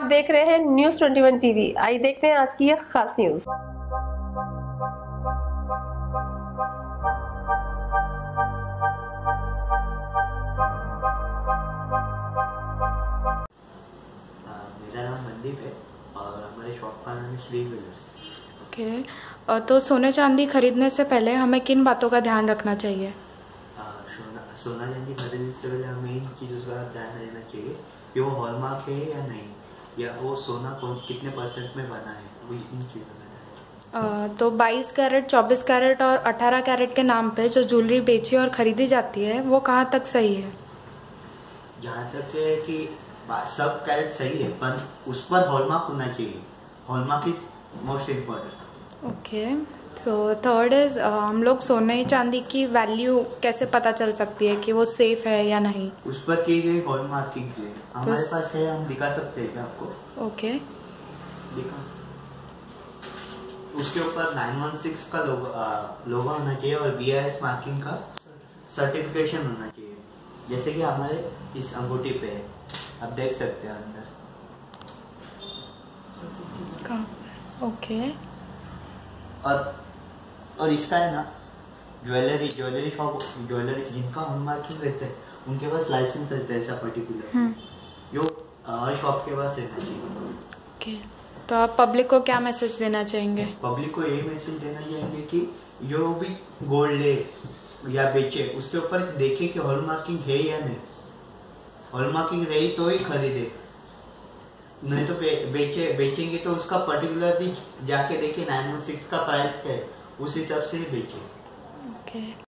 देख रहे हैं न्यूज़ 21 टीवी। आइए देखते हैं आज की यह खास न्यूज़। मेरा नाम मनदीप है और हमारे शॉप का नाम है श्री ज्वेलर्स। ओके, तो सोने चांदी खरीदने से पहले हमें किन बातों का ध्यान रखना चाहिए? सोना चांदी खरीदने से पहले हमें इन चीज़ों का ध्यान देना चाहिए कि वो हॉलमार्क है या नहीं, या वो सोना कितने % में बना है, वो इन चीज़ों का। तो 22 कैरेट, 24 कैरेट और 18 कैरेट के नाम पे जो ज्वेलरी बेची और खरीदी जाती है वो कहाँ तक सही है? जहाँ तक है कि सब कैरेट सही है, पर उस पर हॉलमार्क होना चाहिए। Hallmark is most important. Okay, so third is हम लोग सोने चांदी की वैल्यू कैसे पता चल सकती है कि वो सेफ है या नहीं? उस पर की गई हॉलमार्किंग है, हमारे पास है, हम दिखा सकते हैं क्या आपको? ओके, दिखा। उसके ऊपर 916 का लोगो होना चाहिए और BIS मार्किंग का सर्टिफिकेशन होना चाहिए, जैसे कि हमारे इस अंगूठी पे है, आप देख सकते हैं अंदर। ओके, और इसका है ना, ज्वेलरी शॉप, ज्वेलरी जिनका हॉलमार्किंग रहता है उनके पास लाइसेंस रहता है ऐसा पर्टिकुलर, जो हर शॉप के पास रहना चाहिए। ओके, तो आप पब्लिक को क्या मैसेज देना चाहेंगे? पब्लिक को यही मैसेज देना चाहेंगे कि जो भी गोल्ड ले या बेचे उसके ऊपर देखे कि हॉलमार्किंग है या नहीं। हॉलमार्किंग रही तो ही खरीदे, नहीं तो बेचेंगे तो उसका पर्टिकुलरली जाके देखे 916 का प्राइस क्या है, उस हिसाब से ही बेचे। ओके।